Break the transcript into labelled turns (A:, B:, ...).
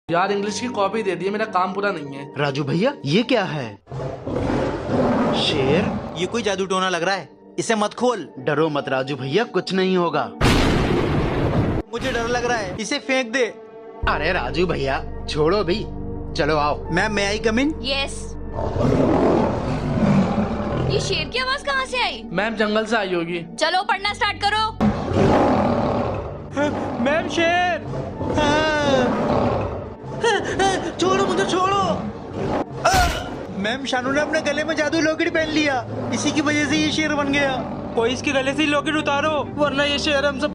A: यार इंग्लिश की कॉपी दे दी है, मेरा काम पूरा नहीं है।
B: राजू भैया ये क्या है? शेर?
C: ये कोई जादू टोना लग रहा है, इसे मत खोल।
B: डरो मत राजू भैया, कुछ नहीं होगा।
C: मुझे डर लग रहा है, इसे फेंक दे।
B: अरे राजू भैया छोड़ो भी, चलो आओ।
C: मैम मैं आई कम इन?
D: यस। ये शेर की आवाज कहाँ से आई?
A: मैम जंगल से आई होगी।
D: चलो पढ़ना स्टार्ट करो।
C: मैम शेर। छोड़ो मुझे, छोड़ो। मैम शानू ने अपने गले में जादू लॉकेट पहन लिया, इसी की वजह से ये शेर बन गया।
E: कोई इसके गले से लॉकेट उतारो, वरना ये शेर हमसे